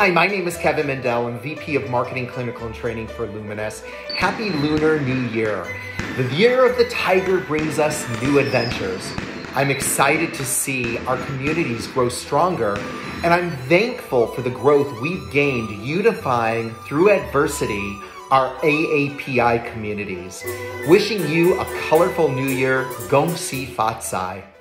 Hi, my name is Kevin Mendel. I'm VP of Marketing, Clinical, and Training for Lumenis. Happy Lunar New Year. The year of the tiger brings us new adventures. I'm excited to see our communities grow stronger, and I'm thankful for the growth we've gained unifying through adversity our AAPI communities. Wishing you a colorful new year. Gong Si Fat Sai.